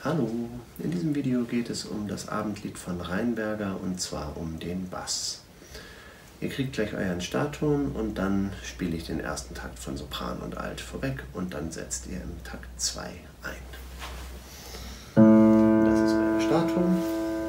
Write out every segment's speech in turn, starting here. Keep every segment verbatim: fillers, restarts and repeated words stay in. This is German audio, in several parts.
Hallo, in diesem Video geht es um das Abendlied von Rheinberger und zwar um den Bass. Ihr kriegt gleich euren Startton und dann spiele ich den ersten Takt von Sopran und Alt vorweg und dann setzt ihr im Takt zwei ein. Das ist euer Startton.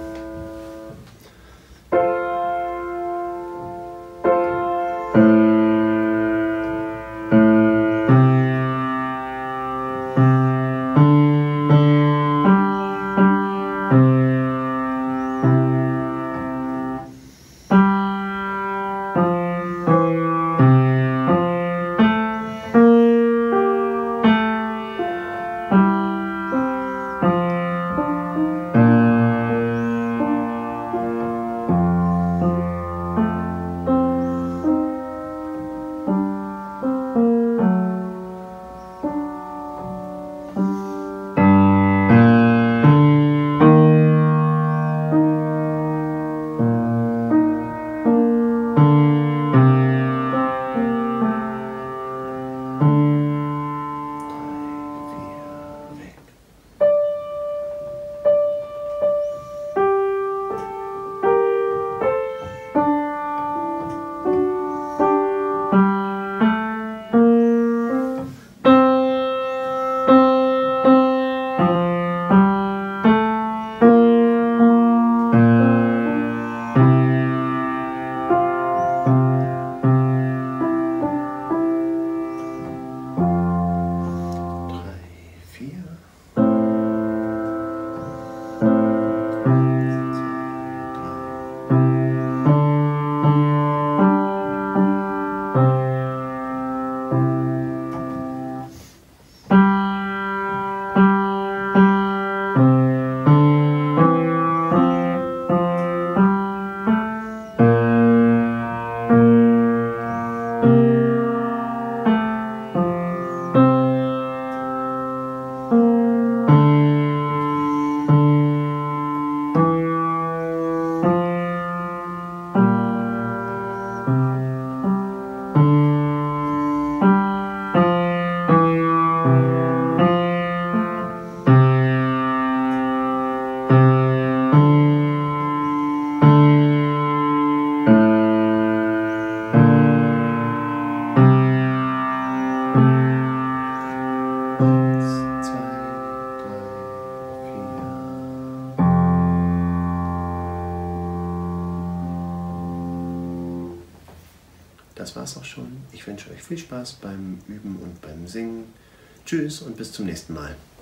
Das war's auch schon. Ich wünsche euch viel Spaß beim Üben und beim Singen. Tschüss und bis zum nächsten Mal.